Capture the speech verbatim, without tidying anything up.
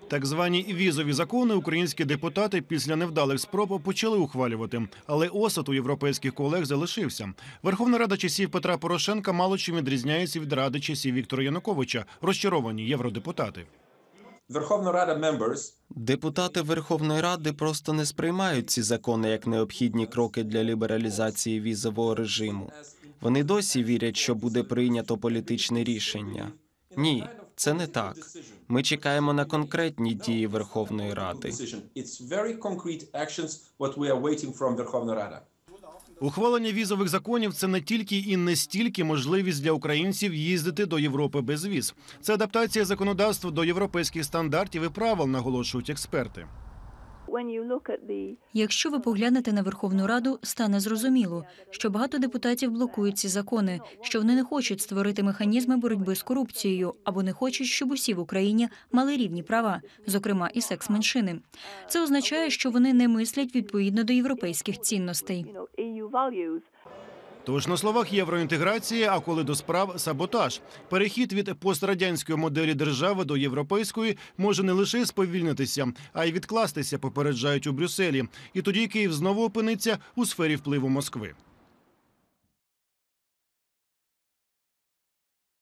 Так звані візові закони українські депутати після невдалих спроб почали ухвалювати. Але осад у європейських колег залишився. Верховна Рада часів Петра Порошенка мало чим відрізняється від Ради часів Віктора Януковича. Розчаровані євродепутати. Верховна Рада members Депутати Верховної Ради просто не сприймають ці закони як необхідні кроки для лібералізації візового режиму. Вони досі вірять, що буде прийнято політичне рішення. Ні, це не так. Ми чекаємо на конкретні дії Верховної Ради. It's very concrete actions what we are waiting from Верховна Рада. Ухвалення візових законів – це не тільки і не стільки можливість для українців їздити до Європи без віз. Це адаптація законодавства до європейських стандартів і правил, наголошують експерти. Якщо ви поглянете на Верховну Раду, стане зрозуміло, що багато депутатів блокують ці закони, що вони не хочуть створити механізми боротьби з корупцією або не хочуть, щоб усі в Україні мали рівні права, зокрема і секс-меншини. Це означає, що вони не мислять відповідно до європейських цінностей. Тож на словах євроінтеграція, а коли до справ – саботаж. Перехід від пострадянської моделі держави до європейської може не лише сповільнитися, а й відкластися, попереджають у Брюсселі. І тоді Київ знову опиниться у сфері впливу Москви.